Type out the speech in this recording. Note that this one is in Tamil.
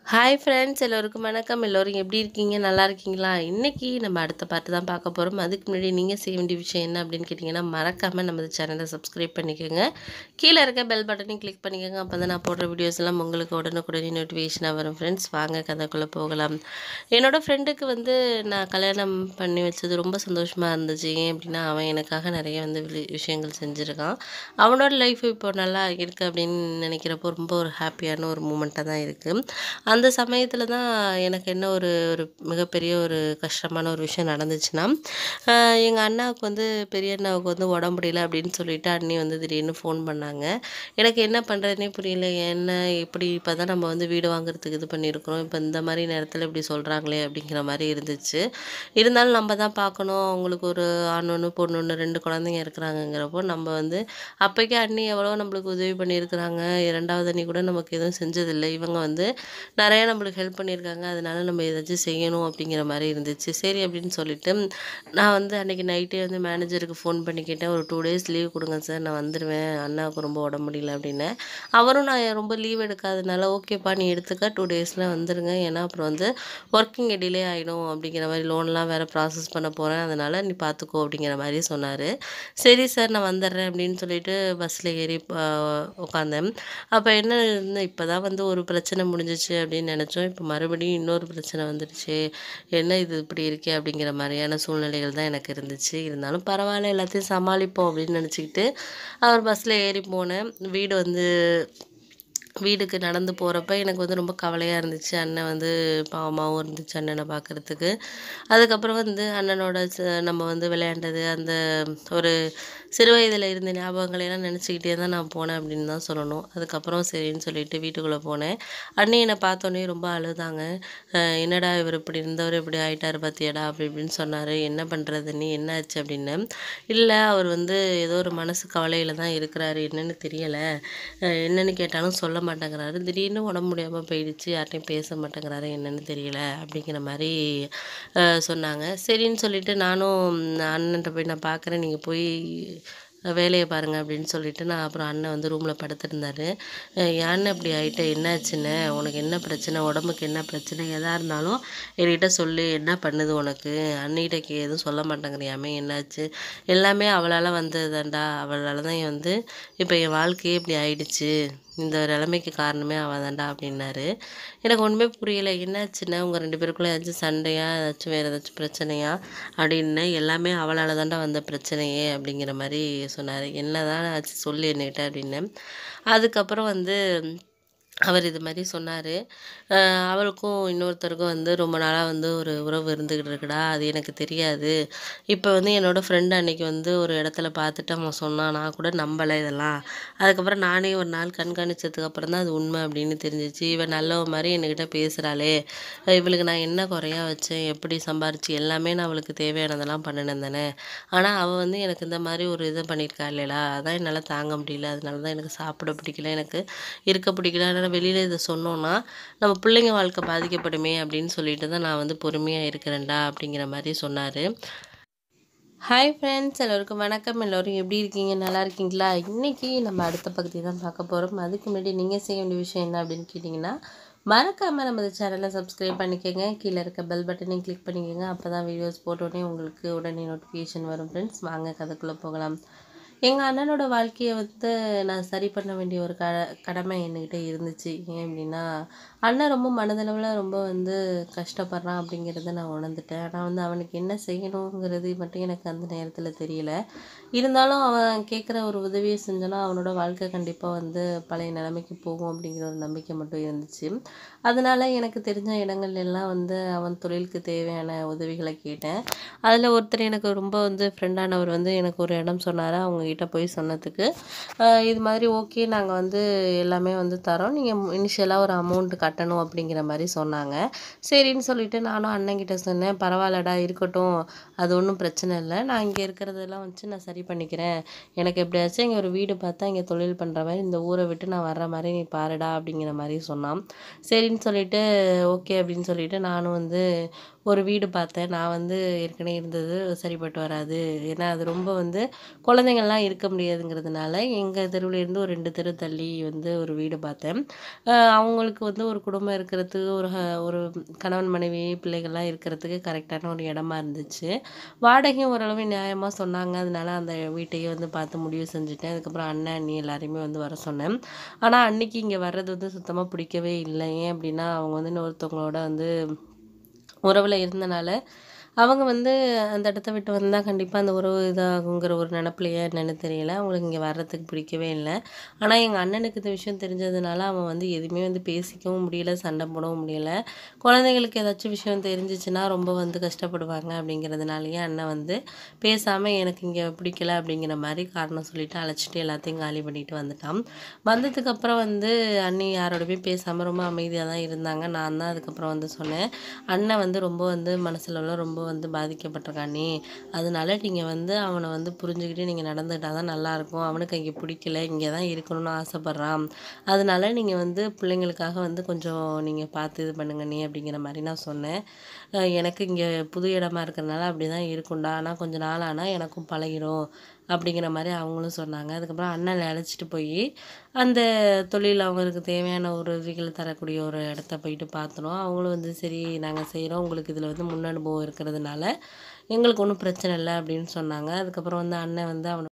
ஹாய் ஃப்ரெண்ட்ஸ் எல்லோருக்கும் வணக்கம். எல்லோரும் எப்படி இருக்கீங்க? நல்லா இருக்கீங்களா? இன்னைக்கு நம்ம அடுத்த பார்ட்டு தான் பார்க்க போகிறோம். அதுக்கு முன்னாடி நீங்கள் செய்ய வேண்டிய விஷயம் என்ன அப்படின்னு கேட்டிங்கன்னா, மறக்காமல் நம்ம சேனலை சப்ஸ்கிரைப் பண்ணிக்கோங்க. கீழே இருக்க பெல் பட்டனையும் கிளிக் பண்ணிக்கோங்க. அப்போ தான் நான் போடுற வீடியோஸ் எல்லாம் உங்களுக்கு உடனுக்குடனே நோட்டிஃபிகேஷனாக வரும். ஃப்ரெண்ட்ஸ் வாங்க கதைக்குள்ளே போகலாம். என்னோடய ஃப்ரெண்டுக்கு நான் கல்யாணம் பண்ணி வச்சது ரொம்ப சந்தோஷமாக இருந்துச்சு. ஏன் அப்படின்னா அவன் எனக்காக நிறைய விஷயங்கள் செஞ்சுருக்கான். அவனோட லைஃப் இப்போ நல்லா இருக்குது அப்படின்னு நினைக்கிறப்போ ரொம்ப ஒரு ஹாப்பியான ஒரு மூமெண்ட்டாக தான் இருக்குது. அந்த சமயத்தில் தான் எனக்கு என்ன ஒரு ஒரு மிகப்பெரிய ஒரு கஷ்டமான ஒரு விஷயம் நடந்துச்சுன்னா, எங்கள் அண்ணாவுக்கு பெரிய அண்ணாவுக்கு உடம்பு முடியல அப்படின்னு சொல்லிட்டு அண்ணி திடீர்னு ஃபோன் பண்ணாங்க. எனக்கு என்ன பண்ணுறதுனே புரியல. என்ன இப்படி இப்போ தான் நம்ம வீடு வாங்குறதுக்கு இது பண்ணியிருக்கிறோம். இப்போ இந்த மாதிரி நேரத்தில் இப்படி சொல்கிறாங்களே அப்படிங்கிற மாதிரி இருந்துச்சு. இருந்தாலும் நம்ம தான் பார்க்கணும். அவங்களுக்கு ஒரு ஆண் ஒன்று பொண்ணு ஒன்று 2 குழந்தைங்க இருக்கிறாங்கங்கிறப்போ நம்ம அப்போக்கே அண்ணி எவ்வளோ நம்மளுக்கு உதவி பண்ணியிருக்கிறாங்க. 2வது அண்ணி கூட நமக்கு எதுவும் செஞ்சதில்லை. இவங்க நிறையா நம்மளுக்கு ஹெல்ப் பண்ணியிருக்காங்க. அதனால நம்ம ஏதாச்சும் செய்யணும் அப்படிங்கிற மாதிரி இருந்துச்சு. சரி அப்படின்னு சொல்லிட்டு நான் அன்றைக்கி நைட்டே மேனேஜருக்கு ஃபோன் பண்ணி கேட்டேன். ஒரு 2 டேஸ் லீவ் கொடுங்க சார், நான் வந்துடுவேன். அண்ணாவுக்கு ரொம்ப உடம்பு முடியல அப்படின்னு. அவரும் நான் ரொம்ப லீவ் எடுக்காதனால ஓகேப்பா நீ எடுத்துக்க, 2 டேஸில் வந்துடுங்க. ஏன்னா அப்புறம் ஒர்க்கிங் டிலே ஆகிடும் அப்படிங்கிற மாதிரி, லோன்லாம் வேறு ப்ராசஸ் பண்ண போகிறேன், அதனால் நீ பார்த்துக்கோ அப்படிங்கிற மாதிரி சொன்னார். சரி சார் நான் வந்துடுறேன் அப்படின்னு சொல்லிட்டு பஸ்ஸில் ஏறி உட்காந்தேன். அப்போ என்ன இப்போ தான் ஒரு பிரச்சனை முடிஞ்சிச்சு அப்படின்னு நினச்சோம். இப்போ மறுபடியும் இன்னொரு பிரச்சனை வந்துடுச்சு. என்ன இது இப்படி இருக்கே அப்படிங்கிற மாதிரியான சூழ்நிலைகள் தான் எனக்கு இருந்துச்சு. இருந்தாலும் பரவாயில்ல, எல்லாத்தையும் சமாளிப்போம் அப்படின்னு நினச்சிக்கிட்டு அவர் பஸ்ஸில் ஏறி போனேன். வீடுக்கு நடந்து போகிறப்ப எனக்கு ரொம்ப கவலையாக இருந்துச்சு. அண்ணன் பாவமாகவும் இருந்துச்சு அண்ணனை பார்க்குறதுக்கு. அதுக்கப்புறம் அண்ணனோட நம்ம விளையாண்டது, அந்த ஒரு சிறு வயதில் இருந்த ஞாபகங்களையெல்லாம் நினச்சிக்கிட்டே தான் நான் போனேன் அப்படின்னு தான் சொல்லணும். அதுக்கப்புறம் சரின்னு சொல்லிட்டு வீட்டுக்குள்ளே போனேன். அண்ணி என்னை பார்த்தோன்னே ரொம்ப அழுதாங்க. என்னடா இவர் இப்படி இருந்தவர் இப்படி ஆகிட்டார் பார்த்தியாடா அப்படி இப்படின்னு சொன்னார். என்ன பண்ணுறது நீ, என்ன ஆச்சு அப்படின்னு. இல்லை அவர் ஏதோ ஒரு மனசு கவலையில் தான் இருக்கிறாரு, என்னன்னு தெரியலை. என்னன்னு கேட்டாலும் சொல்ல மாட்டேங்கிறாரு. திடீர்னு உடம்பு முடியாமல் போயிடுச்சு, யார்ட்டையும் பேச மாட்டேங்கிறாரு, என்னன்னு தெரியல அப்படிங்கிற மாதிரி சொன்னாங்க. சரின்னு சொல்லிட்டு நானும் அண்ணன்ட்ட போய் நான் பார்க்குறேன், நீங்கள் போய் வேலையை பாருங்கள் அப்படின்னு சொல்லிட்டு நான் அப்புறம் அண்ணன் ரூமில் படுத்துருந்தார். ஏன்னு அப்படி ஆகிட்ட, என்னாச்சுன்னு, உனக்கு என்ன பிரச்சனை, உடம்புக்கு என்ன பிரச்சனை, எதாக இருந்தாலும் என்கிட்ட சொல்லு, என்ன பண்ணுது உனக்கு, அண்ணிகிட்ட எதுவும் சொல்ல மாட்டேங்கிறியாமே, என்னாச்சு, எல்லாமே அவளால் வந்தது தான்டா, அவளால் தான் இப்போ என் வாழ்க்கையே இப்படி ஆயிடுச்சு, இந்த நிலைமைக்கு காரணமே அவள் தான்டா அப்படின்னாரு. எனக்கு ஒன்றுமே புரியலை. என்னாச்சுன்னா உங்கள் 2 பேருக்குள்ளே ஏதாச்சும் சண்டையா, ஏதாச்சும் வேறு ஏதாச்சும் பிரச்சனையா அப்படின்னு. எல்லாமே அவளால் தான்டா வந்த பிரச்சனையே அப்படிங்கிற மாதிரி சொன்னார். என்ன தான் ஆச்சு சொல்லு என்கிட்ட அப்படின்னு. அதுக்கப்புறம் அவர் இது மாதிரி சொன்னார். அவளுக்கும் இன்னொருத்தருக்கும் ரொம்ப நாளாக ஒரு உறவு இருந்துக்கிட்டு இருக்குடா, அது எனக்கு தெரியாது. இப்போ என்னோடய ஃப்ரெண்டு அன்னைக்கு ஒரு இடத்துல பார்த்துட்டு அவன் சொன்னான், நான் கூட நம்பலை இதெல்லாம். அதுக்கப்புறம் நானே ஒரு நாள் கண்காணிச்சதுக்கு அப்புறம் தான் அது உண்மை அப்படின்னு தெரிஞ்சிச்சு. இவன் நல்லவ மாதிரி என்கிட்ட பேசுகிறாளே, இவளுக்கு நான் என்ன குறையா வச்சேன், எப்படி சம்பாரிச்சு எல்லாமே நான் அவளுக்கு தேவையானதெல்லாம் பண்ணினேன் தானே. ஆனால் அவள் எனக்கு இந்த மாதிரி ஒரு இதை பண்ணியிருக்கா இல்லைடா, அதான் என்னால் தாங்க முடியல. அதனால தான் எனக்கு சாப்பிட பிடிக்கல, எனக்கு இருக்க பிடிக்கல. ஆனால் வெளியில் இதை சொன்னோன்னா நம்ம பிள்ளைங்க வாழ்க்கை பாதிக்கப்படுமே அப்படின்னு சொல்லிட்டு தான் நான் பொறுமையாக இருக்கிறேன்டா அப்படிங்கிற மாதிரி சொன்னார். ஹாய் ஃப்ரெண்ட்ஸ் எல்லோருக்கும் வணக்கம். எல்லோரும் எப்படி இருக்கீங்க? நல்லா இருக்கீங்களா? இன்றைக்கி நம்ம அடுத்த பகுதி தான் பார்க்க போகிறோம். அதுக்கு முன்னாடி நீங்கள் செய்ய வேண்டிய விஷயம் என்ன அப்படின்னு கேட்டிங்கன்னா, மறக்காமல் நம்ம சேனலை சப்ஸ்கிரைப் பண்ணிக்கோங்க. கீழே இருக்க பெல் பட்டனையும் கிளிக் பண்ணிக்கோங்க. அப்போ தான் வீடியோஸ் போட்டோடனே உங்களுக்கு உடனே நோட்டிஃபிகேஷன் வரும். ஃப்ரெண்ட்ஸ் வாங்க கதைக்குள்ளே போகலாம். எங்கள் அண்ணனோட வாழ்க்கையை நான் சரி பண்ண வேண்டிய ஒரு கடமை என்கிட்ட இருந்துச்சு. ஏன் அப்படின்னா, அண்ணன் ரொம்ப மனதளவில் ரொம்ப கஷ்டப்படுறான் அப்படிங்கிறத நான் உணர்ந்துட்டேன். ஆனால் அவனுக்கு என்ன செய்யணுங்கிறது மட்டும் எனக்கு அந்த நேரத்தில் தெரியல. இருந்தாலும் அவன் கேட்குற ஒரு உதவியை செஞ்சோன்னா அவனோட வாழ்க்கை கண்டிப்பாக பழைய நிலைமைக்கு போகும் அப்படிங்கிற ஒரு நம்பிக்கை மட்டும் இருந்துச்சு. அதனால் எனக்கு தெரிஞ்ச இடங்கள் எல்லாம் அவன் தொழிலுக்கு தேவையான உதவிகளை கேட்டேன். அதில் ஒருத்தர் எனக்கு ரொம்ப ஃப்ரெண்டானவர் எனக்கு ஒரு இடம் சொன்னார். அவங்கக்கிட்ட போய் சொன்னதுக்கு இது மாதிரி ஓகே, நாங்கள் எல்லாமே தரோம், நீங்கள் இனிஷியலாக ஒரு அமௌண்ட் கட்டணும் அப்படிங்கிற மாதிரி சொன்னாங்க. சரின்னு சொல்லிட்டு நானும் அண்ணன்கிட்ட சொன்னேன், பரவாயில்லடா இருக்கட்டும், அது ஒன்றும் பிரச்சனை இல்லை, நான் இங்கே இருக்கிறதெல்லாம் நான் சரி பண்ணிக்கிறேன். எனக்கு எப்படியாச்சும் இங்கே ஒரு வீடு பார்த்தா இங்கே தொழில் பண்ணுற மாதிரி இந்த ஊரை விட்டு நான் வர்ற மாதிரி நீ பாருடா அப்படிங்கிற மாதிரி சொன்னான். சரின்னு சொல்லிட்டு ஓகே அப்படின்னு சொல்லிட்டு நானும் ஒரு வீடு பார்த்தேன். நான் வந்து ஏற்கனவே இருந்தது சரிப்பட்டு வராது. ஏன்னா அது ரொம்ப வந்து குழந்தைங்கள்லாம் இருக்க முடியாதுங்கிறதுனால, எங்க தெருவுலேருந்து ஒரு 2 தெரு தள்ளி வந்து ஒரு வீடு பார்த்தேன். அவங்களுக்கு வந்து ஒரு குடும்பம் இருக்கிறதுக்கு, ஒரு கணவன், மனைவி, பிள்ளைகள்லாம் இருக்கிறதுக்கு கரெக்டான ஒரு இடமா இருந்துச்சு. வாடகையும் ஓரளவு நியாயமா சொன்னாங்க. அதனால அந்த வீட்டையே வந்து பார்த்து முடிவு செஞ்சுட்டேன். அதுக்கப்புறம் அண்ணன், அண்ணி எல்லாரையுமே வந்து வர சொன்னேன். ஆனா அன்னைக்கு இங்க வர்றது வந்து சுத்தமா பிடிக்கவே இல்ல. ஏன் அப்டின்னா, அவங்க வந்து இன்னொருத்தவங்களோட வந்து உறவுல இருந்தனால, அவங்க வந்து அந்த இடத்த விட்டு வந்தா கண்டிப்பா அந்த உறவு இதாகுங்கிற ஒரு நெனப்புலயா என்னன்னு தெரியல. அவங்களுக்கு இங்க வர்றதுக்கு பிடிக்கவே இல்ல. ஆனா எங்க அண்ணனுக்கு இந்த விஷயம் தெரிஞ்சதுனால, அவன் வந்து எதுவுமே வந்து பேசிக்கவும் முடியல, சண்டை போடவும் முடியல. குழந்தைங்களுக்கு ஏதாச்சும் விஷயம் தெரிஞ்சுச்சுன்னா ரொம்ப வந்து கஷ்டப்படுவாங்க அப்படிங்கிறதுனாலயே அண்ணன் வந்து பேசாம எனக்கு இங்க பிடிக்கல அப்படிங்கிற மாரி காரணம் சொல்லிட்டு அழைச்சிட்டு எல்லாத்தையும் காலி பண்ணிட்டு வந்துட்டான். வந்ததுக்கப்புறம் வந்து அண்ணி யாரோடையுமே பேசாம ரொம்ப அமைதியா தான் இருந்தாங்க. நான் தான் அதுக்கப்புறம் வந்து சொன்னேன். அண்ணன் வந்து ரொம்ப வந்து மனசளவுல ரொம்ப வந்து பாதிக்கப்பட்டிருக்கானே. அதனால நீங்க வந்து அவன வந்து புரிஞ்சுகிட்டு நீங்க நடந்துக்கிட்டா தான் நல்லாயிருக்கும். அவனுக்கு இங்க பிடிக்கல. இங்க தான் இருக்கணும்னு ஆசைப்படுறான். அதனால நீங்க வந்து பிள்ளைங்களுக்காக வந்து கொஞ்சம் நீங்க பார்த்து இது பண்ணுங்க அண்ணி அப்படிங்கிற மாரி நான் சொன்னேன். எனக்கு இங்க புது இடமா இருக்கிறனால அப்படிதான் இருக்கும்டா. ஆனா கொஞ்ச நாள் ஆனா எனக்கும் பழகிடும். அப்படிங்கிற மாரி அவங்களும் சொன்னாங்க. அதுக்கப்புறம் அண்ணன அழைச்சிட்டு போயி, அந்த தொழில் அவங்களுக்கு தேவையான ஒரு உதவிகள் தரக்கூடிய ஒரு இடத்த போயிட்டு பார்த்தோம். அவங்களும் வந்து சரி நாங்க செய்றோம். உங்களுக்கு இதில வந்து முன் அனுபவம் இருக்கிறதுனால, எங்களுக்கு ஒண்ணும் பிரச்சனை இல்ல அப்படின்னு சொன்னாங்க. அதுக்கப்புறம் வந்து அண்ணன் வந்து அவன